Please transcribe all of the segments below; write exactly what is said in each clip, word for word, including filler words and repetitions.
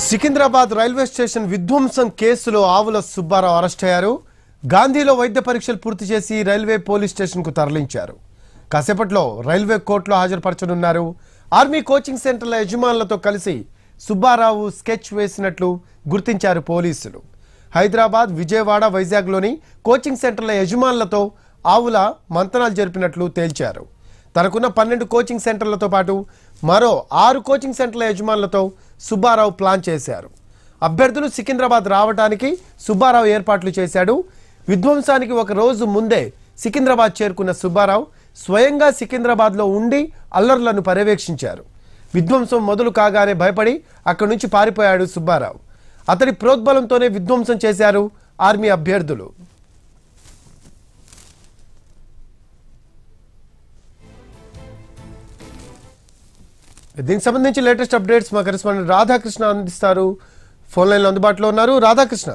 Secunderabad railway station విధ్వంసం కేసులో ఆవుల సుబ్బారావు అరెస్ట్ అయ్యారు. గాంధీలో వైద్య పరీక్షలు పూర్తి చేసి రైల్వే పోలీస్ స్టేషన్ కు తరలించారు. కాసేపట్లో రైల్వే కోర్టులో హాజరుపరచనున్నారు. ఆర్మీ కోచింగ్ సెంటర్ల యజమానులతో కలిసి సుబ్బారావు స్కెచ్ వేసినట్లు గుర్తించారు పోలీసులు. హైదరాబాద్, విజయవాడ, వైజాగ్లోని కోచింగ్ సెంటర్ల యజమానులతో ఆవుల మంతనాలు జరిపినట్లు తేల్చారు. తనకున్న పన్నెండు కోచింగ్ సెంటర్లతో పాటు మరో ఆరు కోచింగ్ సెంటర్ల యజమానులతో సుబ్బారావు ప్లాన్ చేశారు. అభ్యర్థులు సికింద్రాబాద్ రావడానికి సుబ్బారావు ఏర్పాట్లు చేశాడు. విధ్వంసానికి ఒక రోజు ముందే సికింద్రాబాద్ చేరుకున్న సుబ్బారావు స్వయంగా సికింద్రాబాద్లో ఉండి అల్లర్లను పర్యవేక్షించారు. విధ్వంసం మొదలు కాగానే భయపడి అక్కడి నుంచి పారిపోయాడు సుబ్బారావు. అతడి ప్రోద్బలంతోనే విధ్వంసం చేశారు ఆర్మీ అభ్యర్థులు. దీనికి సంబంధించి లేటెస్ట్ అప్డేట్స్ మా కరెస్పాండెంట్ రాధాకృష్ణ అందిస్తారు. ఫోన్ లైన్ లో అందుబాటులో ఉన్నారు. రాధాకృష్ణ,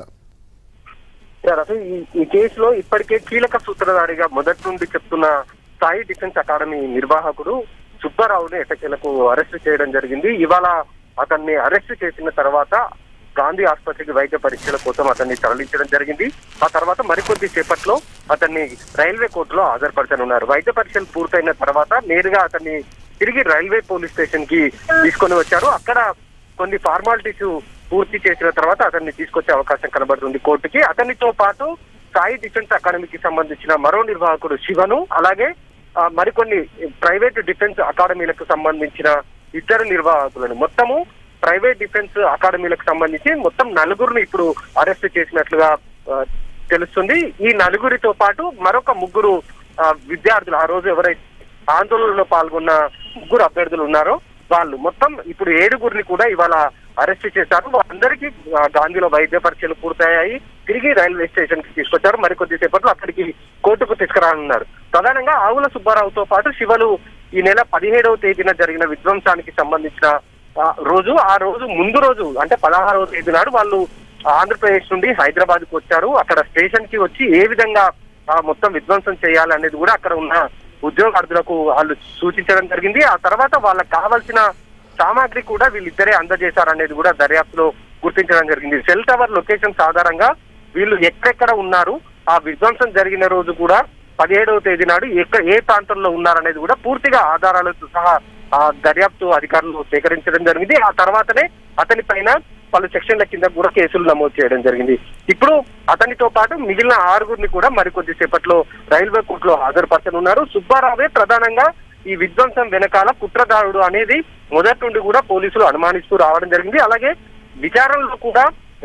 ఈ కేసులో ఇప్పటికే కీలక సూత్రధారిగా మొదటి నుండి చెప్తున్న సాయి డిఫెన్స్ అకాడమీ నిర్వాహకుడు సుబ్బారావుని ఎట్టకేలకు అరెస్ట్ చేయడం జరిగింది. ఇవాళ అతన్ని అరెస్ట్ చేసిన తర్వాత గాంధీ ఆసుపత్రికి వైద్య పరీక్షల కోసం అతన్ని తరలించడం జరిగింది. ఆ తర్వాత మరికొద్ది సేపట్లో అతన్ని రైల్వే కోర్టులో హాజరుపరచనున్నారు. వైద్య పరీక్షలు పూర్తయిన తర్వాత నేరుగా అతన్ని తిరిగి రైల్వే పోలీస్ స్టేషన్ కి తీసుకొని వచ్చారు. అక్కడ కొన్ని ఫార్మాలిటీస్ పూర్తి చేసిన తర్వాత అతన్ని తీసుకొచ్చే అవకాశం కనబడుతుంది కోర్టుకి. అతనితో పాటు సాయి డిఫెన్స్ అకాడమీకి సంబంధించిన మరో నిర్వాహకుడు శివను, అలాగే మరికొన్ని ప్రైవేట్ డిఫెన్స్ అకాడమీలకు సంబంధించిన ఇద్దరు నిర్వాహకులను, మొత్తము ప్రైవేట్ డిఫెన్స్ అకాడమీలకు సంబంధించి మొత్తం నలుగురిని ఇప్పుడు అరెస్ట్ చేసినట్లుగా తెలుస్తుంది. ఈ నలుగురితో పాటు మరొక ముగ్గురు విద్యార్థులు, ఆ రోజు ఎవరైతే ఆందోళనలో పాల్గొన్న ముగ్గురు అభ్యర్థులు ఉన్నారో వాళ్ళు, మొత్తం ఇప్పుడు ఏడుగురిని కూడా ఇవాళ అరెస్ట్ చేశారు. వాళ్ళందరికీ గాంధీలో వైద్య పరీక్షలు పూర్తయ్యాయి. తిరిగి రైల్వే స్టేషన్ కి తీసుకొచ్చారు. మరికొద్ది సేపట్లో అక్కడికి కోర్టుకు తీసుకురానున్నారు. ప్రధానంగా ఆవుల సుబ్బారావుతో పాటు శివలు ఈ నెల పదిహేడవ తేదీన జరిగిన విధ్వంసానికి సంబంధించిన రోజు, ఆ రోజు ముందు రోజు అంటే పదహారవ తేదీ నాడు వాళ్ళు ఆంధ్రప్రదేశ్ నుండి హైదరాబాద్ కు వచ్చారు. అక్కడ స్టేషన్ కి వచ్చి ఏ విధంగా మొత్తం విధ్వంసం చేయాలనేది కూడా అక్కడ ఉన్న ఉద్యోగార్థులకు వాళ్ళు సూచించడం జరిగింది. ఆ తర్వాత వాళ్ళకి కావాల్సిన సామాగ్రి కూడా వీళ్ళిద్దరే అందజేశారనేది కూడా దర్యాప్తులో గుర్తించడం జరిగింది. సెల్ టవర్ లొకేషన్స్ ఆధారంగా వీళ్ళు ఎక్కడెక్కడ ఉన్నారు, ఆ విధ్వంసం జరిగిన రోజు కూడా పదిహేడవ తేదీ నాడు ఎక్కడ ఏ ప్రాంతంలో ఉన్నారనేది కూడా పూర్తిగా ఆధారాలతో సహా ఆ దర్యాప్తు అధికారులు సేకరించడం జరిగింది. ఆ తర్వాతనే అతని పైన పలు సెక్షన్ల కింద కూడా కేసులు నమోదు చేయడం జరిగింది. ఇప్పుడు అతనితో పాటు మిగిలిన ఆరుగురిని కూడా మరికొద్ది సేపట్లో రైల్వే కోర్టులో హాజరుపరచనున్నారు. సుబ్బారావే ప్రధానంగా ఈ విధ్వంసం వెనకాల కుట్రదారుడు అనేది మొదటి నుండి కూడా పోలీసులు అనుమానిస్తూ రావడం జరిగింది. అలాగే విచారణలో కూడా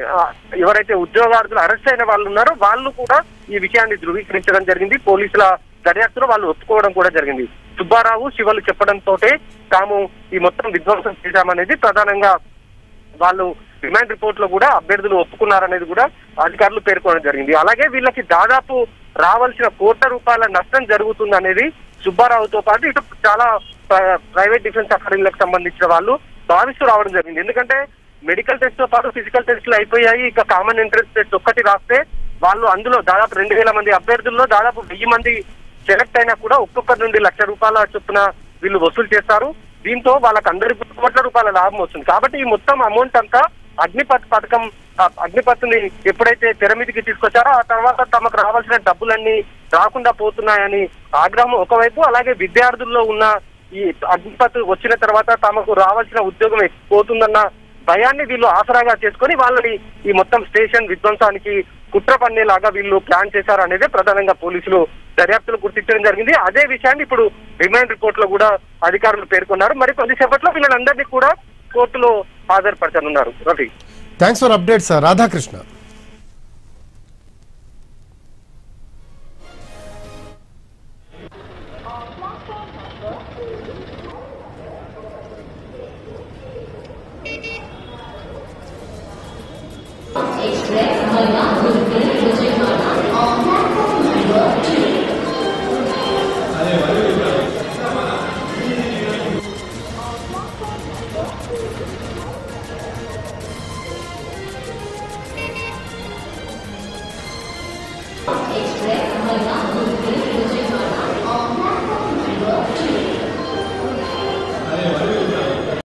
ఎవరైతే ఉద్యోగార్థులు అరెస్ట్ అయిన వాళ్ళు ఉన్నారో వాళ్ళు కూడా ఈ విషయాన్ని ధృవీకరించడం జరిగింది. పోలీసుల దర్యాప్తులో వాళ్ళు ఒప్పుకోవడం కూడా జరిగింది. సుబ్బారావు, శివలు చెప్పడంతో తాము ఈ మొత్తం విధ్వంసం చేశామనేది ప్రధానంగా వాళ్ళు రిమాండ్ రిపోర్ట్ లో కూడా అభ్యర్థులు ఒప్పుకున్నారనేది కూడా అధికారులు పేర్కొనడం జరిగింది. అలాగే వీళ్ళకి దాదాపు రావాల్సిన కోట్ల రూపాయల నష్టం జరుగుతుంది అనేది సుబ్బారావుతో పాటు ఇటు చాలా ప్రైవేట్ డిఫెన్స్ అకాడమీలకు సంబంధించిన వాళ్ళు భావిస్తూ రావడం జరిగింది. ఎందుకంటే మెడికల్ టెస్ట్ తో పాటు ఫిజికల్ టెస్టులు అయిపోయాయి. ఇక కామన్ ఎంట్రన్స్ టెస్ట్ ఒక్కటి రాస్తే వాళ్ళు అందులో దాదాపు రెండు వేల మంది అభ్యర్థుల్లో దాదాపు వెయ్యి మంది సెలెక్ట్ అయినా కూడా ఒక్కొక్కరి నుండి లక్ష రూపాయల చొప్పున వీళ్ళు వసూలు చేస్తారు. దీంతో వాళ్ళకి అందరికి కోట్ల రూపాయల లాభం వస్తుంది. కాబట్టి ఈ మొత్తం అమౌంట్ అంతా అగ్నిపత్ పథకం అగ్నిపత్ని ఎప్పుడైతే తెర మీదకి తీసుకొచ్చారో ఆ తర్వాత తమకు రావాల్సిన డబ్బులన్నీ రాకుండా పోతున్నాయని ఆగ్రహం ఒకవైపు, అలాగే విద్యార్థుల్లో ఉన్న ఈ అగ్నిపత్ వచ్చిన తర్వాత తమకు రావాల్సిన ఉద్యోగం పోతుందన్న భయాన్ని వీళ్ళు ఆసరాగా చేసుకొని వాళ్ళని ఈ మొత్తం స్టేషన్ విధ్వంసానికి కుట్ర పన్నేలాగా వీళ్ళు ప్లాన్ చేశారు అనేది ప్రధానంగా పోలీసులు దర్యాప్తులు గుర్తించడం జరిగింది. అదే విషయాన్ని ఇప్పుడు రిమాండ్ రిపోర్ట్ లో కూడా అధికారులు పేర్కొన్నారు. మరి కొద్దిసేపట్లో వీళ్ళందరినీ కూడా కోర్టులో హాజరుపరచనున్నారు. Ravi, thanks for updates Radhakrishna. Express